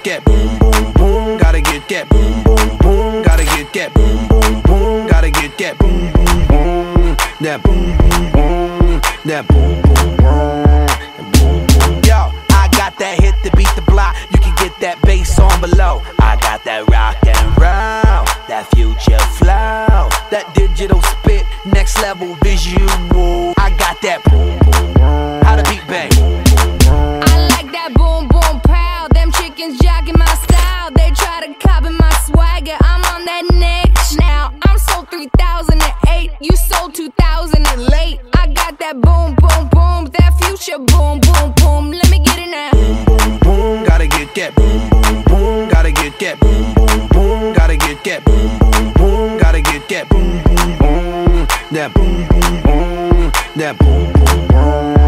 get that boom boom boom, gotta get that boom boom boom, gotta get that boom boom boom, gotta get that boom boom boom, that boom boom boom, that boom boom boom. Yo, I got that hit to beat the block. You can get that bass on below. I got that rock and roll, that future flow, that digital spit, next level visual. I got that boom boom boom. How the beat bang? I like that boom boom pow. Them chickens jogging my style. They try to copy my swagger. I'm on that next now. I'm sold 3008. You sold 2000 and late. I got that boom boom boom. That future boom boom boom. Let me get it now. Boom boom boom. Gotta get that boom boom boom. Gotta get that boom boom boom. Gotta get that boom boom boom. Gotta get that boom boom boom. That boom boom boom. That boom boom boom.